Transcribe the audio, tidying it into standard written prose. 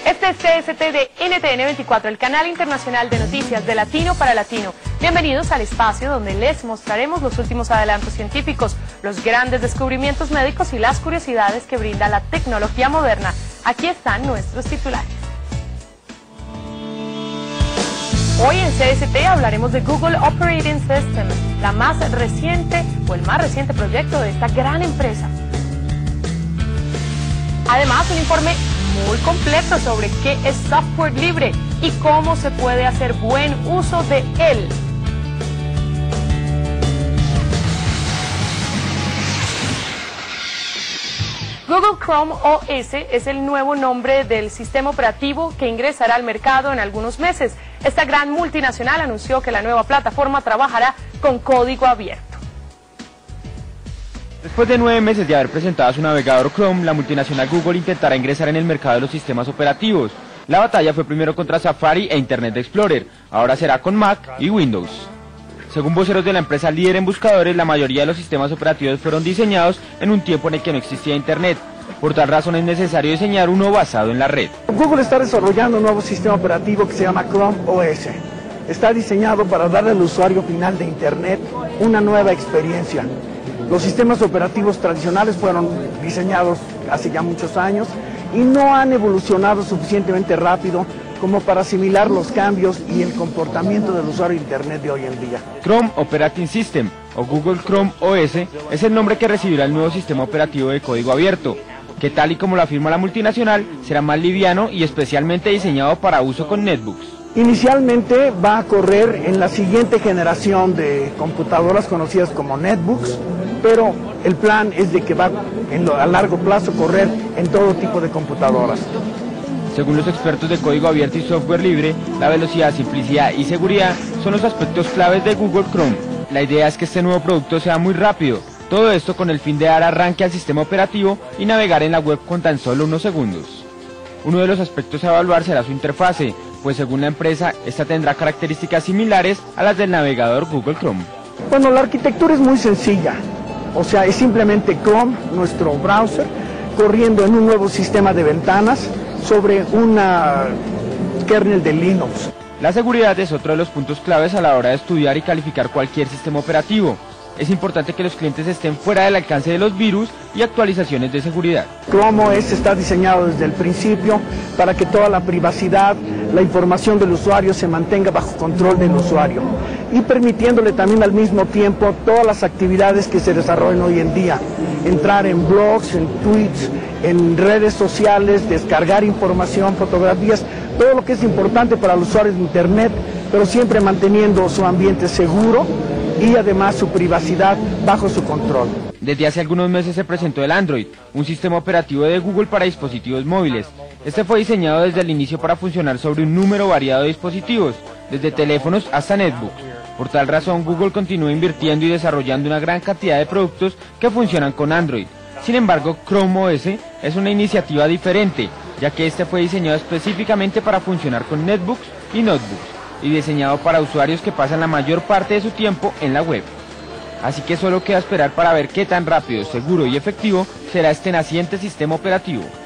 Este es CST de NTN24, el canal internacional de noticias de Latino para Latino. Bienvenidos al espacio donde les mostraremos los últimos adelantos científicos, los grandes descubrimientos médicos y las curiosidades que brinda la tecnología moderna. Aquí están nuestros titulares. Hoy en CST hablaremos de Google Operating System, la más reciente o el más reciente proyecto de esta gran empresa. Además, un informe muy completo sobre qué es software libre y cómo se puede hacer buen uso de él. Google Chrome OS es el nuevo nombre del sistema operativo que ingresará al mercado en algunos meses. Esta gran multinacional anunció que la nueva plataforma trabajará con código abierto. Después de 9 meses de haber presentado su navegador Chrome, la multinacional Google intentará ingresar en el mercado de los sistemas operativos. La batalla fue primero contra Safari e Internet Explorer, ahora será con Mac y Windows. Según voceros de la empresa líder en buscadores, la mayoría de los sistemas operativos fueron diseñados en un tiempo en el que no existía Internet. Por tal razón es necesario diseñar uno basado en la red. Google está desarrollando un nuevo sistema operativo que se llama Chrome OS. Está diseñado para darle al usuario final de Internet una nueva experiencia. Los sistemas operativos tradicionales fueron diseñados hace ya muchos años y no han evolucionado suficientemente rápido como para asimilar los cambios y el comportamiento del usuario de Internet de hoy en día. Chrome Operating System, o Google Chrome OS, es el nombre que recibirá el nuevo sistema operativo de código abierto, que tal y como lo afirma la multinacional, será más liviano y especialmente diseñado para uso con netbooks. Inicialmente va a correr en la siguiente generación de computadoras conocidas como netbooks, pero el plan es de que va a largo plazo correr en todo tipo de computadoras. Según los expertos de código abierto y software libre, la velocidad, simplicidad y seguridad son los aspectos claves de Google Chrome. La idea es que este nuevo producto sea muy rápido, todo esto con el fin de dar arranque al sistema operativo y navegar en la web con tan solo unos segundos. Uno de los aspectos a evaluar será su interfase, pues según la empresa, esta tendrá características similares a las del navegador Google Chrome. Bueno, la arquitectura es muy sencilla, o sea, es simplemente Chrome, nuestro browser, corriendo en un nuevo sistema de ventanas sobre una kernel de Linux. La seguridad es otro de los puntos claves a la hora de estudiar y calificar cualquier sistema operativo. Es importante que los clientes estén fuera del alcance de los virus y actualizaciones de seguridad. Chrome OS está diseñado desde el principio para que toda la privacidad, la información del usuario se mantenga bajo control del usuario y permitiéndole también al mismo tiempo todas las actividades que se desarrollan hoy en día. Entrar en blogs, en tweets, en redes sociales, descargar información, fotografías, todo lo que es importante para los usuarios de Internet, pero siempre manteniendo su ambiente seguro y además su privacidad bajo su control. Desde hace algunos meses se presentó el Android, un sistema operativo de Google para dispositivos móviles. Este fue diseñado desde el inicio para funcionar sobre un número variado de dispositivos, desde teléfonos hasta netbooks. Por tal razón, Google continúa invirtiendo y desarrollando una gran cantidad de productos que funcionan con Android. Sin embargo, Chrome OS es una iniciativa diferente, ya que este fue diseñado específicamente para funcionar con netbooks y notebooks, y diseñado para usuarios que pasan la mayor parte de su tiempo en la web. Así que solo queda esperar para ver qué tan rápido, seguro y efectivo será este naciente sistema operativo.